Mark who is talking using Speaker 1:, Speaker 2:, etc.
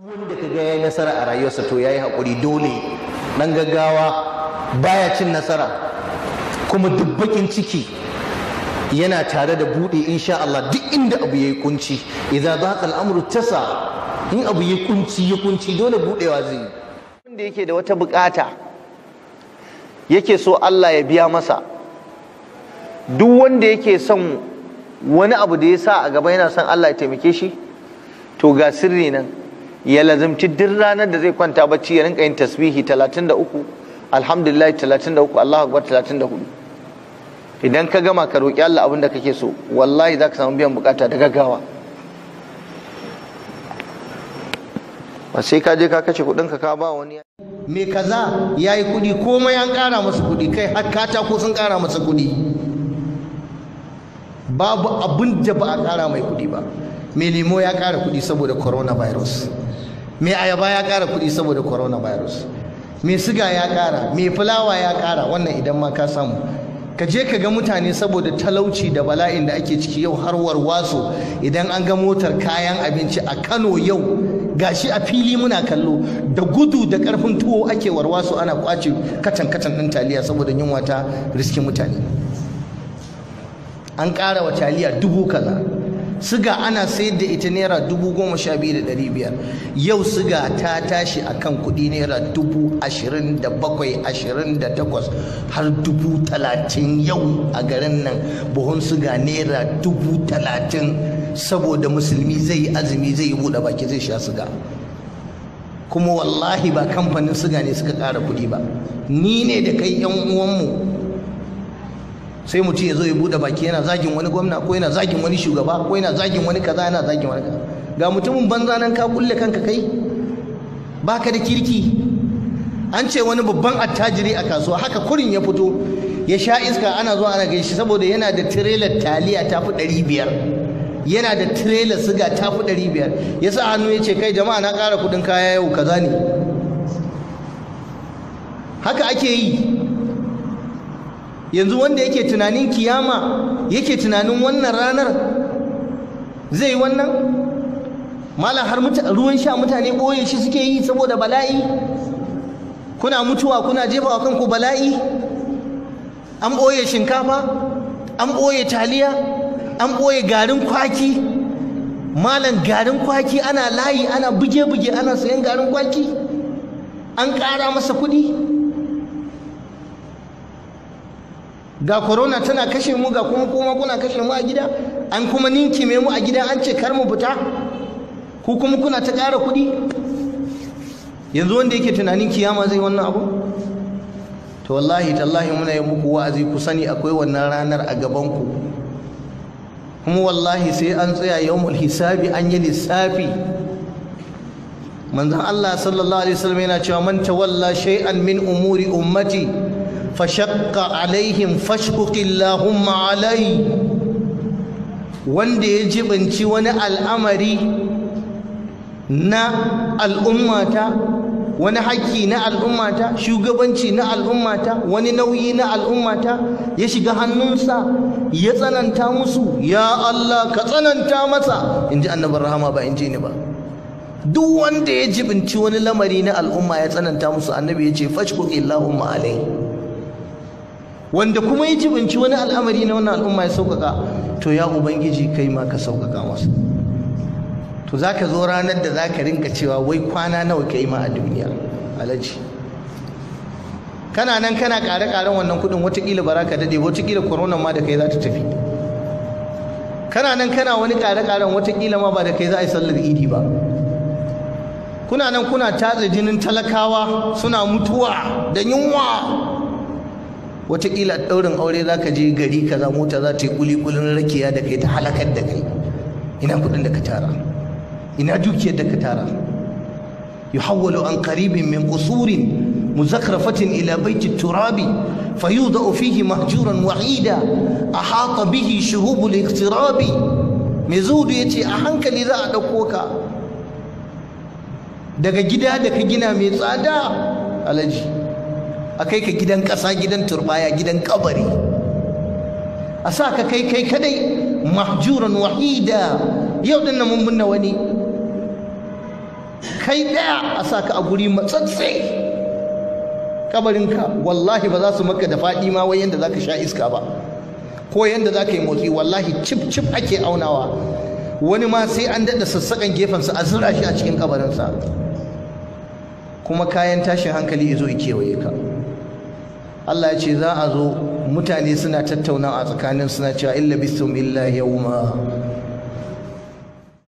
Speaker 1: wanda ka ga yayi nasara a rayuwarsa to yayi hakuri dole. Dan gaggawa baya cin nasara, kuma duk bakin ciki yana tare da bude insha Allah. Duk inda abu yayi kunci, idza daqa al-amru tasa, in abu yayi kunci dole budewa zai. Wanda yake da wata bukata yake so Allah ya biya masa, duk wanda yake son wani abu da ya sa a gaba yana son Allah ya taimake shi, to ga sirri nan, ya lazimci duk ranar da zai kwanta bacci ya rinka yin tasbihi 33, alhamdulillah 33, Allahu akbar 34. Idan ka gama ka roki Allah abin da kake so, wallahi zaka samu biyan bukata da gaggawa. Ba sai ka je ka kashe kudin ka ba wani me kaza yayi kudi, komai an kara masa kudi, kai har katako sun kara masa kudi. Babu abin da ba a kara mai kudi ba. Mai lemo ya kara kudi saboda coronavirus, mai ayaba ya kara kudi saboda coronavirus, mai siga ya kara, mai fulawa ya kara. Wannan idan ma ka samu, ka je ka ga mutane saboda talauci da bala'in da ake ciki yau har warwaso. Idan an ga motar kayan abinci a Kano yau, gashi a fili muna kallo, da gudu da karfin tuwo ake warwaso, ana kwace katan din taliya saboda yunwa ta riske mutane. An ƙara wa taliya 1000 kaza, siga ana sayar da ita naira 12,500. Yau siga ta tashi akan kuɗi naira 27,000, 28 har 30,000 yau a garin nan. Buhun siga naira 30,000 saboda musulmi zai yi azumi, zai yi buɗe baki, zai sha siga. Kuma wallahi ba kamfanin siga ne suka ƙara kuɗi ba, ni ne da kai 'yan uwanmu. Sai mutum ya zo ya bude baki yana zagin wani gwamna, ko yana zagin wani shugaba, ko yana zagin wani kaza, yana zagin wani kaza. Ga mutumin banza nan ka kulle kanka, kai baka da kirki. An ce wani babban attajiri a kasuwa haka kurin ya fito ya sha iska, ana zuwa ana gaishe saboda yana da tirelar taliya tafi 500, yana da tirelar siga tafi 500. ya sa hannu ya ce kai jama'a na ƙara kuɗin kaya yau kaza ne. Haka ake yi. Yanzu wanda yake tunanin kiyama, yake tunanin wannan ranar, zai wannan? Malam har ruwan sha mutane ɓoye shi suke yi saboda bala'i. Kuna mutuwa kuna jefa wa kanku bala'i. An ɓoye shinkafa, an ɓoye taliya, an ɓoye garin kwaki. Malam garin kwaki ana layi, ana buge-buge, ana sayan garin kwaki, an ƙara masa kuɗi. Ga corona tana kashe mu, ga kuma kuna kashe mu a gida, an kuma ninkime mu a gida, an ce kar mu fita, ku kuma kuna ta ƙara kuɗi. Yanzu wanda yake tunanin kiyama zai wannan abu? To wallahi tallahi muna yi muku wa'azi, ku sani akwai wannan ranar a gaban ku, kuma wallahi sai an tsaya yawmul hisabi, an yi lissafi. Manzon Allah sallallahu alaihi wasallam yana cewa man tawalla shay'an min umuri ummati fashaqqa alaihim fashquq Allahumma alai. Wanda ya jibanci wani al'amari na al'ummata, wani haƙƙi na al'ummata, shugabanci na al'ummata, wani nauyi na al'ummata, ya shiga hannunsa ya tsananta musu, ya Allah ka tsananta masa, inji annabi rahama, ba inji ni ba. Duk wanda ya jibinci wani lamari na al'umma ya tsananta musu, annabi ya ce fashquq Allahumma alai. Wanda kuma ya jibinci wani al'amari na wannan al'umma ya sauƙaƙa, to ya ubangiji kai ma ka sauƙaƙa masa. To za ka zo ranar da za ka rinka cewa wai kwana nawa ka yi ma a duniya alaji. Kana nan kana ƙare-ƙaren wannan kuɗin, wataƙila ba za ka daɗe, wataƙila korona ma da kai za ta tafi. Kana nan kana wani ƙare-ƙaren, wataƙila ma ba da kai za a yi sallar idi ba. Kuna nan kuna tatse jinin talakawa suna mutuwa da yunwa. Wataƙila ɗaurin aure za ka je gari kaza, mota za ta yi kulikulin rakiya da kai, ta halakar da kai. Ina kuɗin da ka tara, ina dukiyar da ka tara? yuhawwalu an qaribin min qusurin muzakrafatin ila baiti turabi fayudau fihi mahjuran wahida ahata bihi shuhubul iqtirabi. Mai zuhudu yace a hankali za a ɗauko ka daga gida da ka gina mai tsada alaji, a kai ka gidan ƙasa, gidan turbaya, gidan kabari, a sa ka kai kadai, mahjuran wahida. Yau din nan mun binne wani, kai ɗaya a sa ka a guri matsatse kabarinka wallahi ba za su maka da faɗi ma wai yanda za ka sha iska ba ko yanda za ka yi motsi, wallahi cip cip ake aunawa. Wani ma sai an daɗa sassaƙan gefensa a zura shi a cikin kabarinsa, kuma kayan tashin hankali ya zo ya kewaye ka. Allah ya ce za a zo mutane suna tattaunawa a tsakanin suna cewa illa bisum illa yawma